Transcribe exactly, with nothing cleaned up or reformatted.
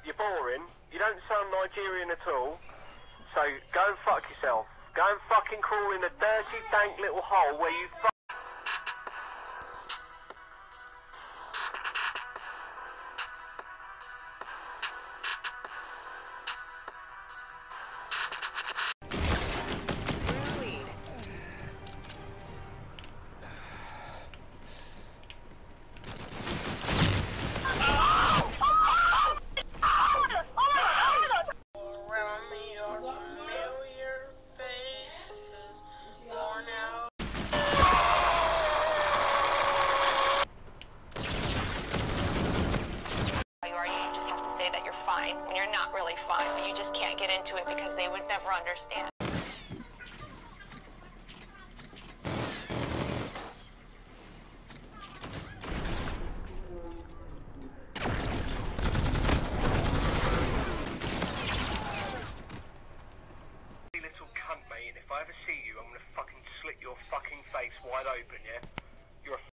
You're boring. You don't sound Nigerian at all. So go and fuck yourself. Go and fucking crawl in a dirty, dank little hole where you fuck. When you're not really fine, but you just can't get into it because they would never understand. Little cunt, mate, and if I ever see you, I'm gonna fucking slit your fucking face wide open, yeah? You're a